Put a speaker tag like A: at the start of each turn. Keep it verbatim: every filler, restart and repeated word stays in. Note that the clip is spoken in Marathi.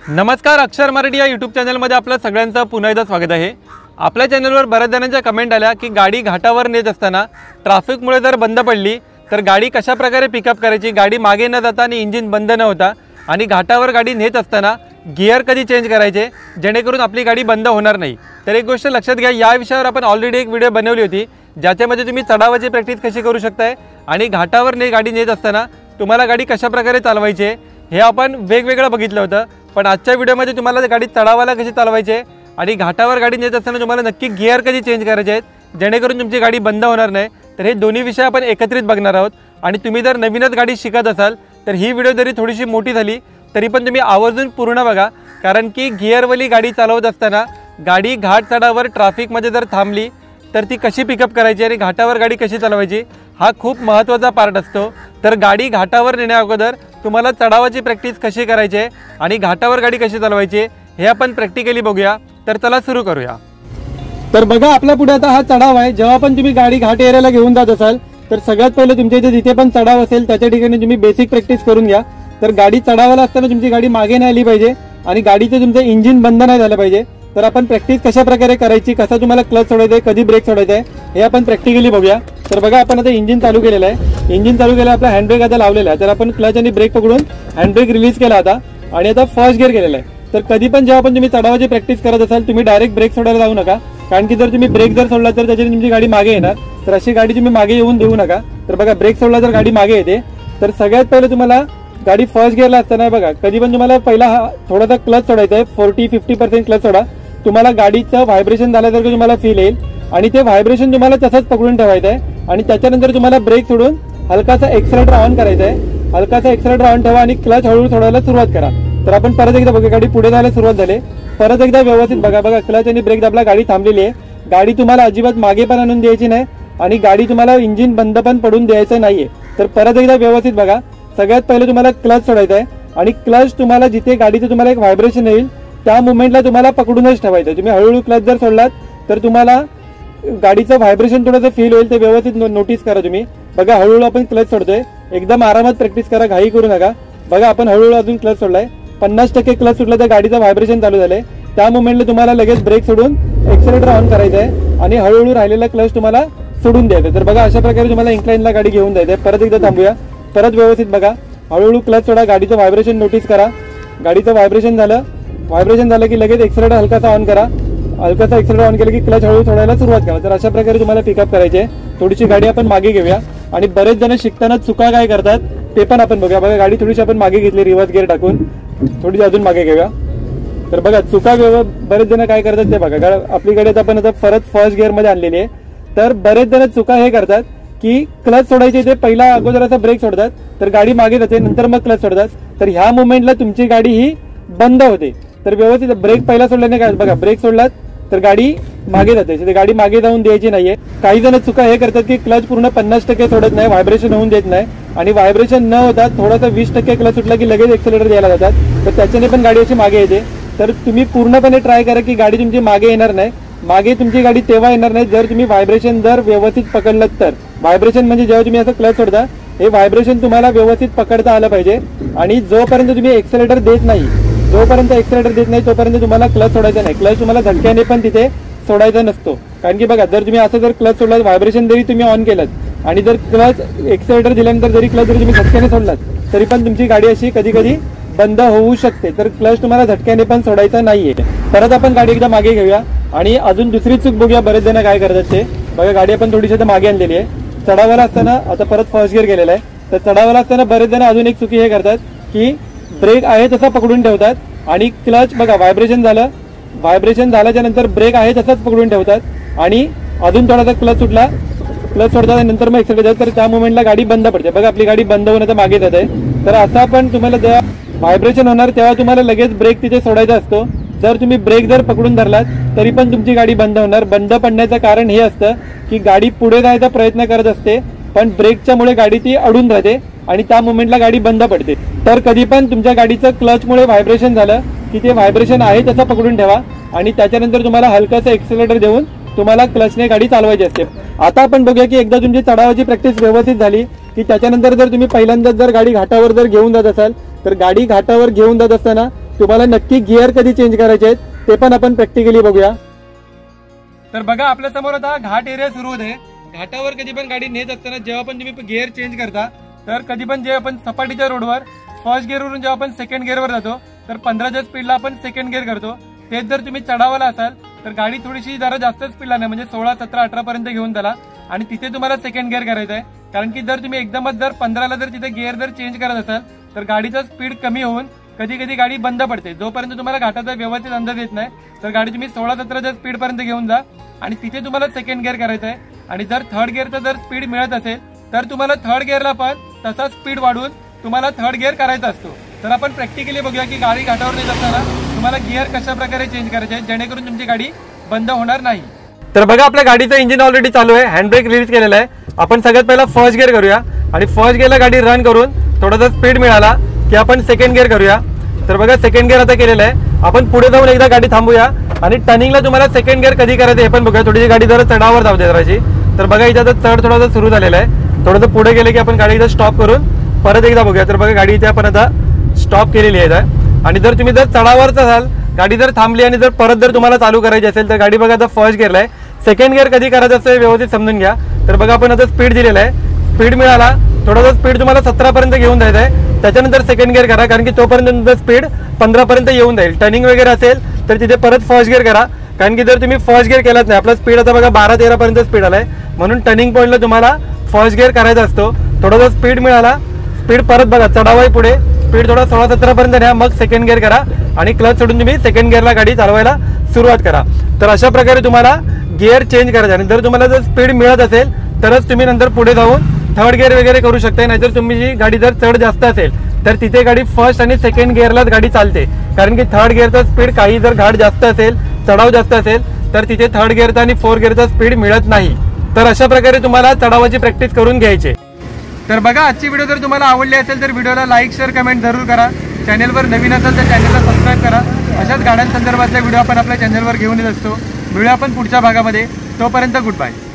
A: नमस्कार, अक्षर मराठी या यूट्यूब चॅनलमध्ये आपलं सगळ्यांचं पुन्हा एकदा स्वागत आहे। आपल्या चॅनलवर बऱ्याच जणांच्या कमेंट आल्या की गाडी घाटावर नेत असताना ट्रॅफिकमुळे जर बंद पडली तर गाडी कशा प्रकारे पिकअप करायची, गाडी मागे न जाता आणि इंजिन बंद न होता आणि घाटावर गाडी नेत असताना गियर कधी चेंज करायचे जेणेकरून आपली गाडी बंद होणार नाही। तर एक गोष्ट लक्षात घ्या, या विषयावर आपण ऑलरेडी एक व्हिडिओ बनवली होती ज्याच्यामध्ये तुम्ही चढावाची प्रॅक्टिस कशी करू शकताय आणि घाटावर ने गाडी नेत असताना तुम्हाला गाडी कशा प्रकारे चालवायची हे आपण वेगवेगळं बघितलं होतं। पण आजच्या व्हिडिओमध्ये तुम्हाला गाडी चढावाला कशी चालवायची आणि घाटावर गाडी नेत असताना तुम्हाला नक्की गियर कधी चेंज करायचे आहेत जेणेकरून तुमची गाडी बंद होणार नाही। तर हे दोन्ही विषय आपण एकत्रित बघणार आहोत आणि तुम्ही जर नवीनच गाडी शिकत असाल तर ही व्हिडिओ जरी थोडीशी मोठी झाली तरी पण तुम्ही आवर्जून पूर्ण बघा, कारण की गियरवाली गाडी चालवत असताना गाडी घाट चढावर ट्रॅफिकमध्ये जर थांबली तर ती कशी पिकअप करायची आणि घाटावर गाडी कशी चालवायची हा खूप महत्त्वाचा पार्ट असतो। तर गाडी घाटावर नेण्या अगोदर तुम्हाला चढावाची प्रॅक्टिस कशी करायची आणि घाटावर गाडी कशी चालवायची हे आपण प्रॅक्टिकली बघूया। तर चला सुरू करूया। तर बघा, आपल्या पुढे आता हा चढाव आहे। जेव्हा पण तुम्ही गाडी घाट एरियाला घेऊन जात असाल तर सगळ्यात पहिले तुमच्या इथे जिथे पण चढाव असेल त्याच्या ठिकाणी तुम्ही बेसिक प्रॅक्टिस करून घ्या। तर गाडी चढावाला असताना तुमची गाडी मागे नाही आली पाहिजे आणि गाडीचं तुमचं इंजिन बंद नाही झालं पाहिजे। तर आपण प्रॅक्टिस कशा प्रकारे करायची, कसा तुम्हाला क्लच सोडायचा आहे, कधी ब्रेक सोडायचा आहे हे आपण प्रॅक्टिकली बघूया। तर बघा, आपण आता इंजिन चालू केलेलं आहे। इंजिन चालू केलं, आपला हँडब्रेक आता लावलेला आहे। तर आपण क्लच आणि ब्रेक पकडून हँडब्रेक रिलीज केला आता आणि आता फर्स्ट गिअर केलेला आहे। तर कधी पण जेव्हा पण तुम्ही चढावाची प्रॅक्टिस करत असाल तुम्ही डायरेक्ट ब्रेक सोडायला जाऊ नका, कारण की जर तुम्ही ब्रेक जर सोडला तर त्याच्याने तुमची गाडी मागे येणार। तर अशी गाडी तुम्ही मागे येऊन देऊ नका। तर बघा, ब्रेक सोडला तर गाडी मागे येते। तर सगळ्यात पहिले तुम्हाला गाडी फर्स्ट गिअरला असताना बघा कधी पण तुम्हाला पहिला हा थोडासा क्लच सोडायचा आहे। फोर्टी फिफ्टी पर्सेंट क्लच सोडा, तुम्हाला गाडीचं व्हायब्रेशन झाल्यासारखं तुम्हाला फील येईल आणि ते व्हायब्रेशन तुम्हाला तसंच पकडून ठेवायचं आहे आणि त्याच्यानंतर तुम्हाला ब्रेक सोडून हलकासा एक्सेलरेटर ऑन करायचा आहे। हलकासा एक्सेलरेटर ऑन ठेवा आणि क्लच हळूहळू सोडायला सुरुवात करा। तर आपण परत एकदा बघा, गाडी पुढे जायला सुरुवात झाली। परत एकदा व्यवस्थित बघा, बघा क्लच आणि ब्रेक दाबला, गाडी थांबलेली आहे। गाडी तुम्हाला अजिबात मागे पण आणून द्यायची नाही आणि गाडी तुम्हाला इंजिन बंद पण पडून द्यायचं नाहीये। तर परत एकदा व्यवस्थित बघा, सगळ्यात पहिले तुम्हाला क्लच सोडायचा आहे आणि क्लच तुम्हाला जिथे गाडीचं तुम्हाला एक व्हायब्रेशन येईल त्या मुवमेंटला तुम्हाला पकडूनच ठेवायचं। तुम्ही हळूहळू क्लच जर सोडलात तर तुम्हाला गाडीचं व्हायब्रेशन थोडंसं फील होईल, ते व्यवस्थित नोटीस करा तुम्ही। बघा, हळूहळू आपण क्लच सोडतोय, एकदम आरामात प्रॅक्टिस करा, घाई करू नका। बघा, आपण हळूहळू अजून क्लच सोडलाय, पन्नास टक्के क्लच सुटला तर गाडीचं व्हायब्रेशन चालू झालंय। त्या मुवमेंटला तुम्हाला लगेच ब्रेक सोडून एक्सेलरेटर ऑन करायचं आहे आणि हळूहळू राहिलेला क्लच तुम्हाला सोडून द्यायचं। तर बघा, अशा प्रकारे तुम्हाला इन्क्लाइनला गाडी घेऊन जायचं आहे। परत एकदा थांबूया, परत व्यवस्थित बघा, हळूहळू क्लच सोडा, गाडीचं व्हायब्रेशन नोटीस करा। गाडीचं व्हायब्रेशन झालं, व्हायब्रेशन झालं की लगेच एक्सेलरेटर हलकासा ऑन करा। हलकासा एक्सेलरेटर ऑन केलं की क्लच हळूहळू सोडायला सुरुवात करा। तर अशा प्रकारे तुम्हाला पिकअप करायचे आहे। थोडीशी गाडी आपण मागे घेऊया आणि बरेच जण शिकताना चुका काय करतात ते पण आपण बघूया। बघा, गाडी थोडीशी आपण मागे घेतली, रिव्हर्स गिअर टाकून थोडीशी अजून मागे घेऊया। तर बघा, चुका बरेच जण काय करतात ते बघा। आपली गाडी आपण आता परत फर्स्ट गिअर मध्ये आणलेली आहे। तर बरेच जण चुका हे करतात की क्लच सोडायचे ते पहिला अगोदर असा ब्रेक सोडतात तर गाडी मागे जाते, नंतर मग क्लच सोडतात। तर ह्या मुवमेंटला तुमची गाडी ही बंद होते। तर व्यवस्थित ब्रेक पहिला सोडल्याने काय बघा, ब्रेक सोडलात तर गाडी मागे जाते, गाडी मागे जाऊन द्यायची नाहीये। काही जण चुका हे करतात की क्लच पूर्ण पन्नास टक्के सोडत नाही, व्हायब्रेशन होऊन देत नाही आणि व्हायब्रेशन न होता थोडासा वीस टक्के क्लच सुटला की लगेच एक्सेलरेटर द्यायला जातात। तर त्याच्याने पण गाडी अशी मागे येते। तर तुम्ही पूर्णपणे ट्राय करा की गाडी तुमची मागे येणार नाही। मागे तुमची गाडी तेव्हा येणार नाही जर तुम्ही व्हायब्रेशन जर व्यवस्थित पकडलं तर। व्हायब्रेशन म्हणजे जेव्हा तुम्ही असं क्लच सोडता हे व्हायब्रेशन तुम्हाला व्यवस्थित पकडता आलं पाहिजे आणि जोपर्यंत तुम्ही एक्सेलरेटर देत नाही जोपर्यंत एक्सेलरेटर देत नाही तोपर्यंत तुम्हाला क्लच सोडायचा नाही। क्लच तुम्हाला झटक्याने पण तिथे सोडायचा नसतो, कारण की बघा, जर तुम्ही असं जर क्लच सोडलात, व्हायब्रेशन जरी तुम्ही ऑन केलं आणि जर क्लच एक्सेलरेटर दिल्यानंतर जरी क्लच जरी तुम्ही झटक्याने सोडलात तरी पण तुमची गाडी अशी कधी कधी बंद होऊ शकते। तर क्लच तुम्हाला झटक्याने पण सोडायचा नाहीये। परत आपण गाडी एकदा मागे घेऊया आणि अजून दुसरी चूक बघूया बरेच जण काय करतात ते बघा। गाडी आपण थोडीशी मागे आणलेली आहे, चढावाला असताना आता परत फर्स्ट गिअर गेलेला आहे। तर चढावाला असताना बरेच जण अजून एक चुकी हे करतात की ब्रेक आहे तसा पकडून ठेवतात आणि क्लच बघा व्हायब्रेशन झालं, व्हायब्रेशन झाल्याच्या नंतर ब्रेक आहे तसाच पकडून ठेवतात आणि अजून थोडासा क्लच सुटला, क्लच सोडतात आणि नंतर मग एक्सेलरेटर तर त्या मुवमेंटला गाडी बंद पडते। बघा, आपली गाडी बंद होण्याचा मागे जात आहे। तर असा पण तुम्हाला जेव्हा व्हायब्रेशन होणार तेव्हा तुम्हाला लगेच ब्रेक तिथे सोडायचा असतो। जर तुम्ही ब्रेक जर पकडून धरलात तरी पण तुमची गाडी बंद होणार। बंद पडण्याचं कारण हे असतं की गाडी पुढे जायचा प्रयत्न करत असते पण ब्रेकच्या मुळे गाडी ती अडून राहते आणि त्या मुवमेंटला गाडी बंद पडते। तर कधी पण तुमच्या गाडीचं क्लचमुळे व्हायब्रेशन झालं की ते व्हायब्रेशन आहे तसं पकडून ठेवा आणि त्याच्यानंतर तुम्हाला हलकासा एक्सेलरेटर देऊन तुम्हाला क्लचने गाडी चालवायची असते। आता आपण बघूया की एकदा तुमची चढावाची प्रॅक्टिस व्यवस्थित झाली की त्याच्यानंतर जर तुम्ही पहिल्यांदा जर गाडी घाटावर जर घेऊन जात असाल तर गाडी घाटावर घेऊन जात असताना तुम्हाला नक्की गिअर कधी चेंज करायचे आहेत ते पण आपण प्रॅक्टिकली बघूया। तर बघा आपल्या समोर आता घाट एरिया सुरू होते। घाटावर कधी पण गाडी नेत असताना जेव्हा पण तुम्ही गिअर चेंज करता तर कधी पण जे आपण सपाटीच्या रोडवर फर्स्ट गिअरवरून जेव्हा आपण सेकंड गिअरवर जातो तर पंधराच्या स्पीडला आपण सेकंड गिअर करतो। तेच जर तुम्ही चढावाला असाल तर गाडी थोडीशी जरा जास्त स्पीडला नाही म्हणजे सोळा सतरा अठरा पर्यंत घेऊन चला आणि तिथे तुम्हाला सेकंड गिअर करायचं आहे। कारण की जर तुम्ही एकदमच जर पंधराला जर तिथे गिअर जर चेंज करत असाल तर गाडीचा स्पीड कमी होऊन कधी कधी गाडी बंद पडते। जोपर्यंत तुम्हाला घाटाचा व्यवस्थित अंदाज येत नाही तर गाडी तुम्ही सोळा सतराच्या स्पीड पर्यंत घेऊन जा आणि तिथे तुम्हाला सेकंड गिअर करायचं आहे। आणि जर थर्ड गिअरचा जर स्पीड मिळत असेल तर तुम्हाला थर्ड गिअरला पण तसा स्पीड वाढवून तुम्हाला थर्ड गिअर करायचा असतो। तर आपण प्रॅक्टिकली बघूया की गाडी घाटावर नेत असताना तुम्हाला गिअर कशा प्रकारे चेंज करायचे आहे जेणेकरून तुमची गाडी बंद होणार नाही। तर बघा आपल्या गाडीचं इंजिन ऑलरेडी चालू आहे, हँडब्रेक रिलीज केलेला आहे। आपण सगळ्यात पहिला फर्स्ट गिअर करूया आणि फर्स्ट गिअरला गाडी रन करून थोडासा स्पीड मिळाला की आपण सेकंड गिअर करूया। तर बघा सेकंड गिअर आता केलेला आहे। आपण पुढे जाऊन एकदा गाडी थांबूया आणि टर्निंगला तुम्हाला सेकंड गिअर कधी करायचं हे पण बघूया। थोडीशी गाडी जरा चढावर जाऊ दे जराशी। तर बघा इथे आता चढ थोडासा सुरू झालेला आहे। थोडंसं पुढे गेले की आपण गाडी इथं स्टॉप करून परत एकदा बघूया। तर बघा गाडी इथे आपण आता स्टॉप केलेली आहे आणि जर तुम्ही जर चढावरच असाल गाडी जर थांबली आणि जर परत जर तुम्हाला चालू करायची असेल तर गाडी बघा आता फर्स्ट गिअरला आहे। सेकंड गिअर कधी करायचं असतं व्यवस्थित समजून घ्या। तर बघा आपण आता स्पीड दिलेला आहे, स्पीड मिळाला थोडासा स्पीड तुम्हाला सतरा पर्यंत घेऊन जायचं आहे। त्याच्यानंतर सेकंड गिअर करा कारण की तोपर्यंत स्पीड पंधरा पर्यंत येऊन जाईल। टर्निंग वगैरे असेल तर तिथे परत फर्स्ट गिअर करा कारण की जर तुम्ही फर्स्ट गिअर केलात नाही आपला स्पीड आता बघा बारा तेरा पर्यंत स्पीड आलाय म्हणून टर्निंग पॉईंटला तुम्हाला फर्स्ट गिअर करायचा असतो। थोडासा स्पीड मिळाला स्पीड परत बघा चढावाय पुढे स्पीड थोडा सोळा सतरा पर्यंत न्या मग सेकंड गिअर करा आणि क्लच सोडून तुम्ही सेकंड गिअरला गाडी चालवायला सुरुवात करा। तर अशा प्रकारे तुम्हाला गिअर चेंज करायचा आणि जर तुम्हाला जर स्पीड मिळत असेल तरच तुम्ही नंतर पुढे जाऊन थर्ड गिअर वगैरे करू शकता। नाहीतर तुम्ही जी गाडी जर चढ जास्त असेल तर तिथे गाडी फर्स्ट आणि सेकंड गिअरलाच गाडी चालते कारण की थर्ड गिअरचा स्पीड काही जर घाट जास्त असेल चढाव जास्त असेल तर तिथे थर्ड गिअरचा आणि फोर्थ गिअरचा स्पीड मिळत नाही। तर अशा प्रकारे तुम्हाला चढावाची प्रॅक्टिस करून घ्यायची। तर बघा आजची व्हिडिओ जर तुम्हाला आवडली असेल तर व्हिडिओला लाईक शेअर कमेंट जरूर करा। चॅनलवर नवीन असेल तर चॅनलला सबस्क्राईब करा। अशाच गाड्यांसंदर्भातले व्हिडिओ आपण आपल्या चॅनलवर घेऊन येत असतो। मिळूया आपण पुढच्या भागामध्ये, तोपर्यंत गुड बाय।